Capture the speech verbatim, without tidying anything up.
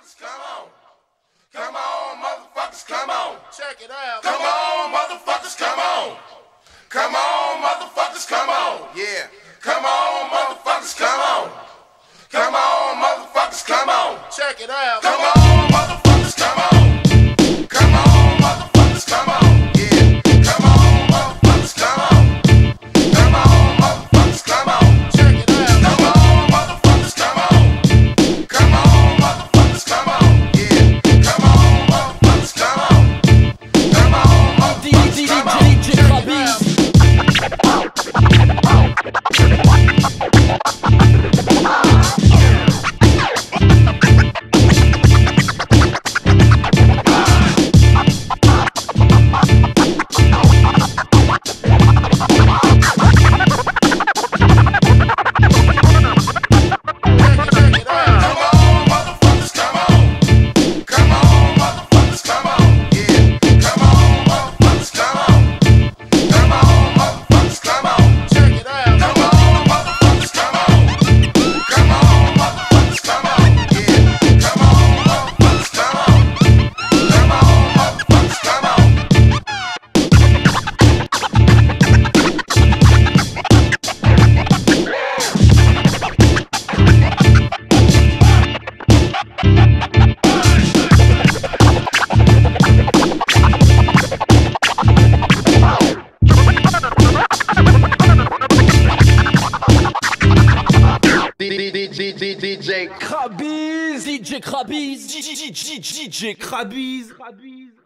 motherfuckers, come on. Come on, motherfuckers, come on. Check it out. Come on, motherfuckers, come on. Come on, motherfuckers, come on. Yeah. Come on, motherfuckers, come on. Come on, motherfuckers, come on. Check it out. Come on, motherfuckers, come on. Come on, motherfuckers, come on. Yeah. Come on, motherfuckers, come on. Come on, motherfuckers, come on. Check it out. Come on, motherfuckers, come on. Come on, motherfuckers, come on. Yeah. Come on, motherfuckers, come on. Come on, motherfuckers, come on. D J Krabiz. Come on, motherfuckers, come on. Come on, motherfuckers, come on. Yeah. Come on, motherfuckers, come on. Come on, motherfuckers, come on. Check it out. Come on, motherfuckers, come on. Come on, motherfuckers, come on. Yeah. Come on, motherfuckers, come on. Come on, motherfuckers, come on. D J Krabiz. D J Krabiz. D J Krabiz.